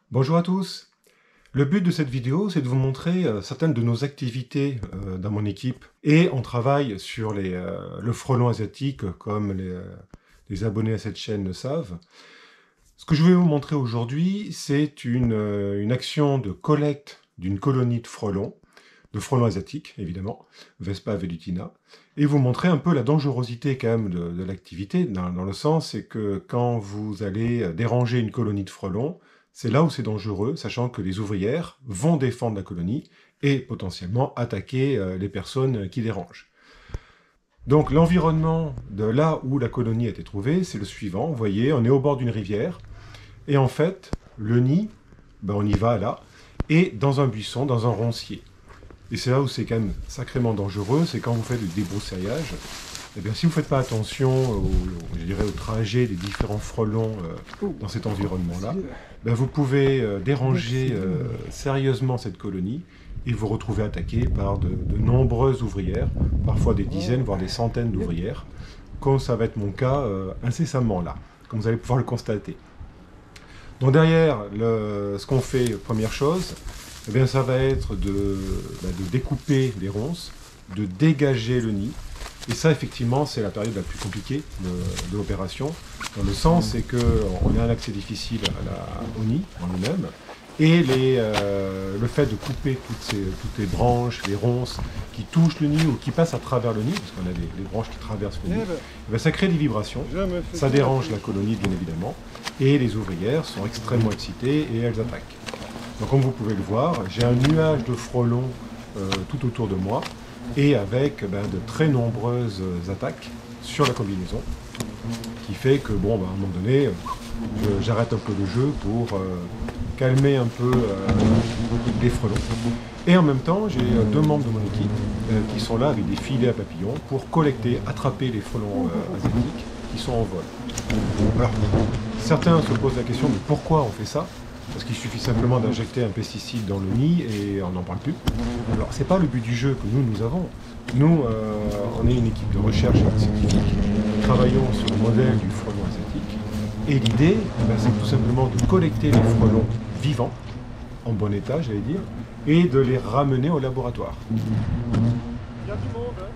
Bonjour à tous. Le but de cette vidéo, c'est de vous montrer certaines de nos activités dans mon équipe. Et on travaille sur le frelon asiatique, comme les abonnés à cette chaîne le savent. Ce que je vais vous montrer aujourd'hui, c'est une action de collecte d'une colonie de frelons asiatiques, évidemment, Vespa velutina, et vous montrer un peu la dangerosité quand même de l'activité, dans le sens, c'est que quand vous allez déranger une colonie de frelons, c'est là où c'est dangereux, sachant que les ouvrières vont défendre la colonie et potentiellement attaquer les personnes qui dérangent. Donc l'environnement de là où la colonie a été trouvée, c'est le suivant. Vous voyez, on est au bord d'une rivière, et en fait, le nid, on y va là, et dans un buisson, dans un roncier. Et c'est là où c'est quand même sacrément dangereux, c'est quand vous faites du débroussaillage. Eh bien, si vous ne faites pas attention au trajet des différents frelons dans cet environnement-là, vous pouvez déranger sérieusement cette colonie et vous retrouver attaqué par de nombreuses ouvrières, parfois des dizaines, voire des centaines d'ouvrières, comme ça va être mon cas incessamment là, comme vous allez pouvoir le constater. Donc derrière, ce qu'on fait, première chose, eh bien, ça va être de découper les ronces, de dégager le nid. Et ça, effectivement, c'est la période la plus compliquée de l'opération, dans le sens c'est qu'on a un accès difficile au nid en lui-même, et le fait de couper toutes les branches, les ronces qui touchent le nid ou qui passent à travers le nid, parce qu'on a des branches qui traversent le nid, ça crée des vibrations, ça dérange la colonie bien évidemment, et les ouvrières sont extrêmement excitées et elles attaquent. Donc comme vous pouvez le voir, j'ai un nuage de frelons tout autour de moi, et avec de très nombreuses attaques sur la combinaison, qui fait que, à un moment donné, j'arrête un peu le jeu pour calmer un peu les frelons. Et en même temps, j'ai deux membres de mon équipe qui sont là avec des filets à papillons pour collecter, attraper les frelons asiatiques qui sont en vol. Alors, certains se posent la question de pourquoi on fait ça. Parce qu'il suffit simplement d'injecter un pesticide dans le nid et on n'en parle plus. Alors, c'est pas le but du jeu que nous avons. Nous, on est une équipe de recherche scientifique. Nous travaillons sur le modèle du frelon asiatique. Et l'idée, c'est tout simplement de collecter les frelons vivants, en bon état, j'allais dire, et de les ramener au laboratoire. Il y a du monde, hein.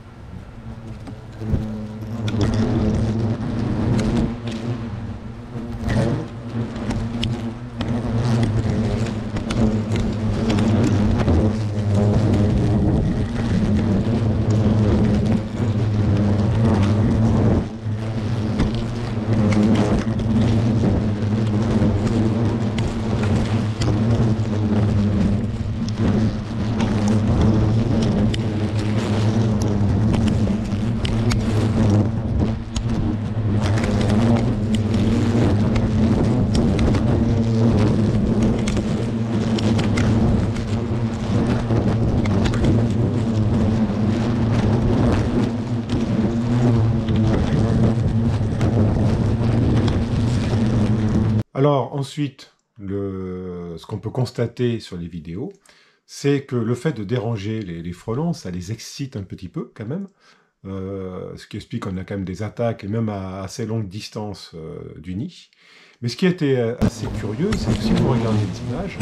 Alors ensuite, ce qu'on peut constater sur les vidéos, c'est que le fait de déranger les frelons, ça les excite un petit peu quand même, ce qui explique qu'on a quand même des attaques, et même à assez longue distance du nid. Mais ce qui a été assez curieux, c'est que si vous regardez les images,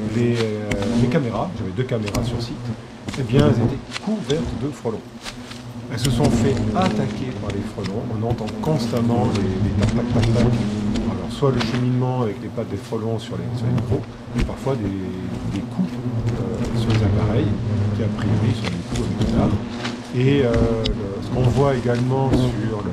les caméras, j'avais deux caméras sur site, eh bien elles étaient couvertes de frelons. Elles se sont fait attaquer par les frelons, on entend constamment les tac-tac-tac-tac. Alors soit le cheminement avec les pattes des frelons sur les micros, mais parfois des coups sur les appareils, qui a priori sont des coups avec retard. Et ce qu'on voit également sur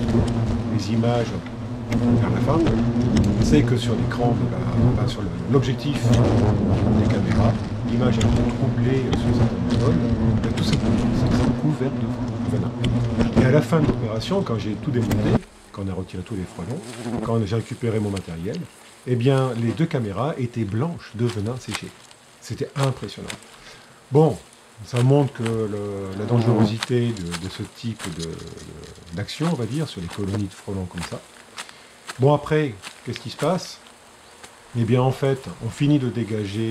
les images vers la fin, c'est que sur l'écran, sur l'objectif des caméras, l'image est un peu troublée sur certaines zones, tout simplement, c'est couvert de venin. Et à la fin de l'opération, quand j'ai tout démonté, quand on a retiré tous les frelons, quand j'ai récupéré mon matériel, eh bien, les deux caméras étaient blanches de venin séché. C'était impressionnant. Bon, ça montre que la dangerosité de ce type d'action, on va dire, sur les colonies de frelons comme ça. Bon, après, qu'est-ce qui se passe? Eh bien, en fait, on finit de dégager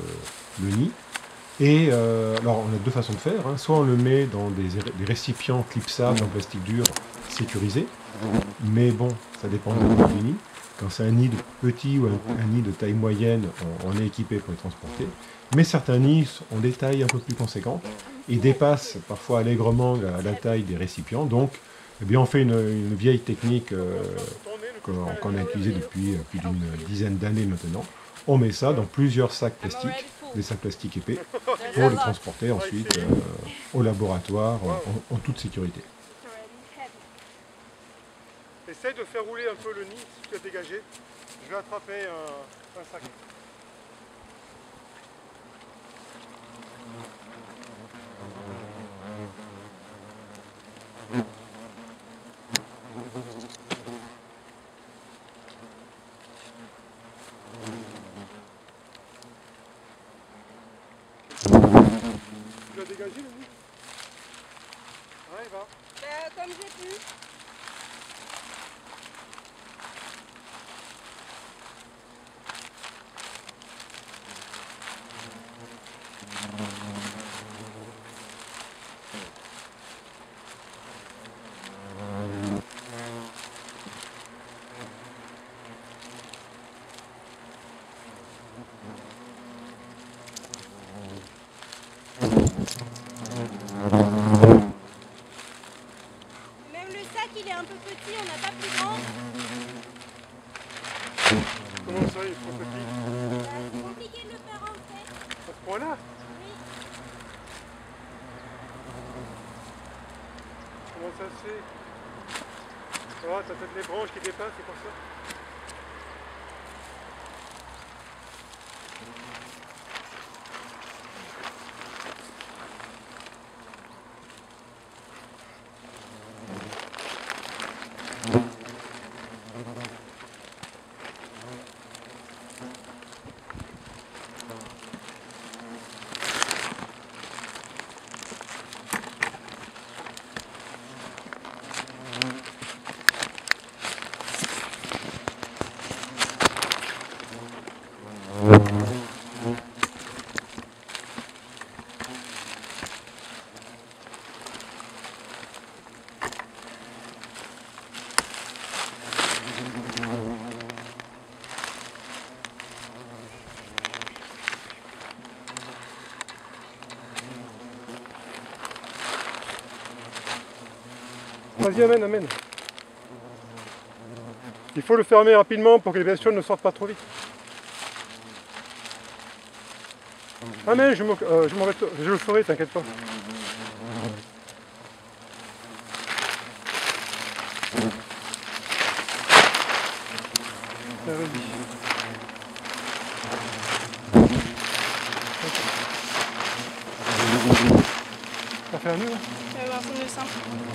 le nid. Et alors, on a deux façons de faire. Hein. Soit on le met dans des récipients clipsables en plastique dur sécurisés. Mais bon, ça dépend du nid. Quand c'est un nid de petit ou un nid de taille moyenne, on est équipé pour les transporter. Mais certains nids ont des tailles un peu plus conséquentes et dépassent parfois allègrement la taille des récipients. Donc, eh bien, on fait une vieille technique qu'on a utilisée depuis plus d'une dizaine d'années maintenant. On met ça dans plusieurs sacs plastiques, des sacs plastiques épais, pour les transporter ensuite au laboratoire en toute sécurité. Essaye de faire rouler un peu le nid si tu as dégagé. Je vais attraper un sac. Tu l'as dégagé le nid? Ouais, il va. Comme j'ai pu. Même le sac il est un peu petit, on n'a pas plus grand. Comment ça, il est trop petit? C'est compliqué de le faire rentrer. À ce point-là? Oui. Comment ça se fait? Oh, t'as peut-être les branches qui dépassent, c'est pour ça. Vas-y, amène, amène. Il faut le fermer rapidement pour que les bestioles ne sortent pas trop vite. Amène, je le ferai, t'inquiète pas. Tiens, vas-y. Ça fait un nœud, hein? Ça va avoir son nœud simple.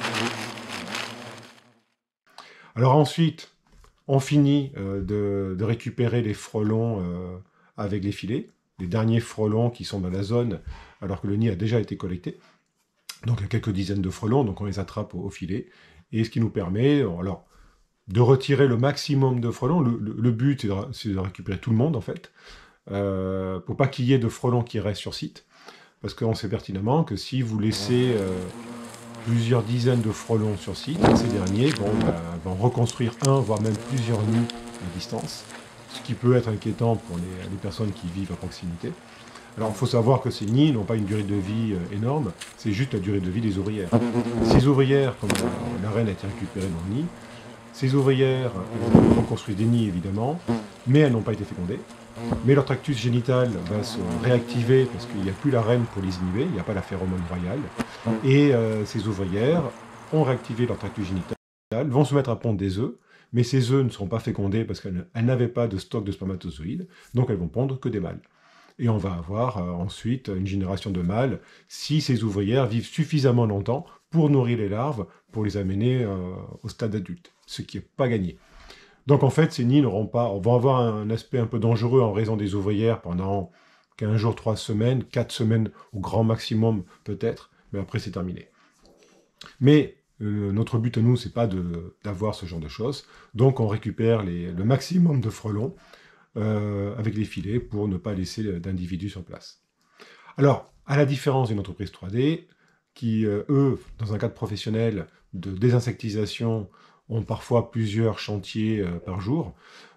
Alors ensuite, on finit de récupérer les frelons avec les filets, les derniers frelons qui sont dans la zone alors que le nid a déjà été collecté. Donc il y a quelques dizaines de frelons, donc on les attrape au filet. Et ce qui nous permet alors, de retirer le maximum de frelons. Le but, c'est de récupérer tout le monde en fait, pour pas qu'il y ait de frelons qui restent sur site. Parce qu'on sait pertinemment que si vous laissez plusieurs dizaines de frelons sur site, ces derniers vont reconstruire un, voire même plusieurs nids à distance, ce qui peut être inquiétant pour les personnes qui vivent à proximité. Alors il faut savoir que ces nids n'ont pas une durée de vie énorme, c'est juste la durée de vie des ouvrières. Ces ouvrières, comme la reine a été récupérée dans le nid, ces ouvrières ont construit des nids évidemment, mais elles n'ont pas été fécondées. Mais leur tractus génital va se réactiver parce qu'il n'y a plus la reine pour les inhiber, il n'y a pas la phéromone royale. Et ces ouvrières ont réactivé leur tractus génital, vont se mettre à pondre des œufs, mais ces œufs ne seront pas fécondés parce qu'elles n'avaient pas de stock de spermatozoïdes, donc elles vont pondre que des mâles. Et on va avoir ensuite une génération de mâles si ces ouvrières vivent suffisamment longtemps pour nourrir les larves, pour les amener au stade adulte, ce qui n'est pas gagné. Donc en fait, ces nids vont avoir un aspect un peu dangereux en raison des ouvrières pendant 15 jours, 3 semaines, 4 semaines au grand maximum peut-être, mais après c'est terminé. Mais notre but à nous, c'est pas d'avoir ce genre de choses, donc on récupère le maximum de frelons avec les filets pour ne pas laisser d'individus sur place. Alors, à la différence d'une entreprise 3D, qui, eux, dans un cadre professionnel de désinsectisation, ont parfois plusieurs chantiers par jour,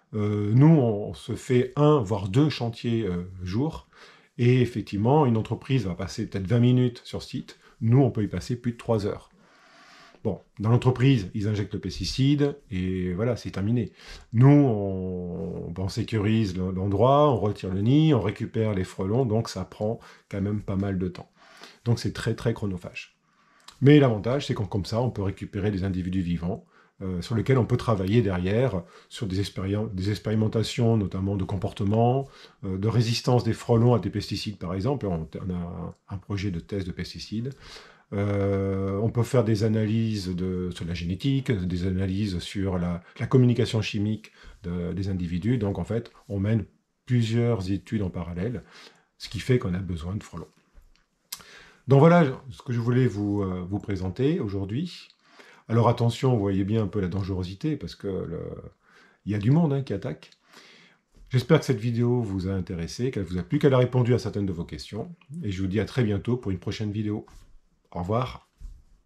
Nous, on se fait 1 voire 2 chantiers jour, et effectivement, une entreprise va passer peut-être 20 minutes sur site, nous, on peut y passer plus de 3 heures. Bon, dans l'entreprise, ils injectent le pesticide, et voilà, c'est terminé. Nous, on sécurise l'endroit, on retire le nid, on récupère les frelons, donc ça prend quand même pas mal de temps. Donc c'est très très chronophage. Mais l'avantage, c'est comme ça, on peut récupérer des individus vivants, sur lesquels on peut travailler derrière, sur des expérimentations, notamment de comportement, de résistance des frelons à des pesticides, par exemple. On a un projet de test de pesticides. On peut faire des analyses sur la génétique, des analyses sur la communication chimique des individus. Donc en fait, on mène plusieurs études en parallèle, ce qui fait qu'on a besoin de frelons. Donc voilà ce que je voulais vous présenter aujourd'hui. Alors attention, vous voyez bien un peu la dangerosité, parce que il y a du monde qui attaque. J'espère que cette vidéo vous a intéressé, qu'elle vous a plu, qu'elle a répondu à certaines de vos questions. Et je vous dis à très bientôt pour une prochaine vidéo. Au revoir.